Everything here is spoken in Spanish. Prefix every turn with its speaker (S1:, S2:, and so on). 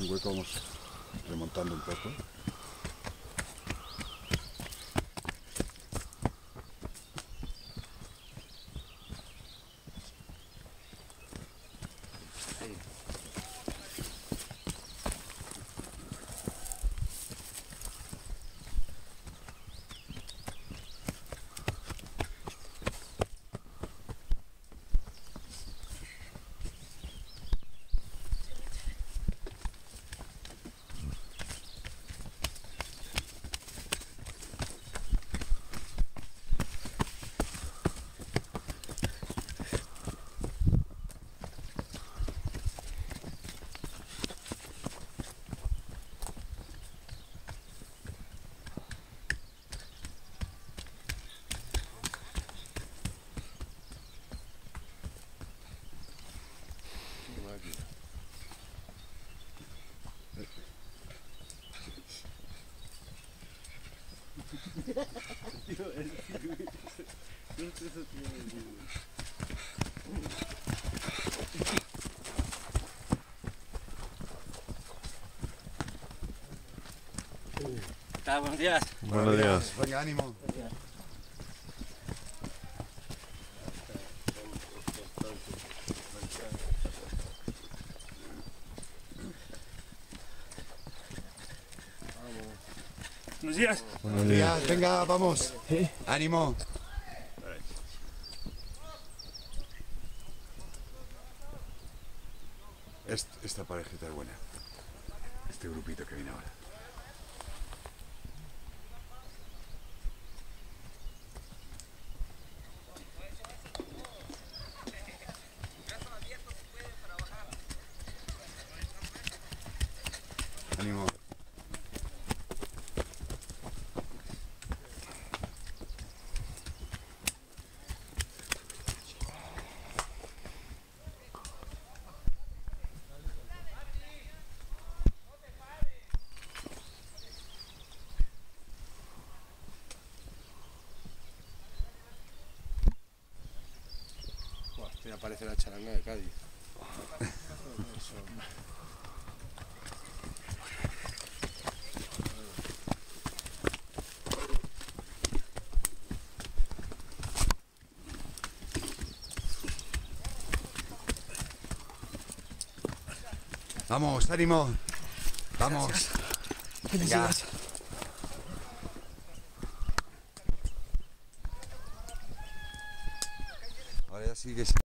S1: un hueco, vamos remontando un poco.
S2: ¿Qué tal? Buenos días.
S3: Buenos días.
S1: Venga, ánimo.
S2: Buenos días.
S3: Buenos días.
S1: Venga, vamos. Ánimo. Esta parejita es buena. Este grupito que viene ahora. Ánimo.
S4: Esto ya parece la charanga de Cádiz.
S1: Vamos, ánimo. Vamos. Venga. Ahora ya sigues.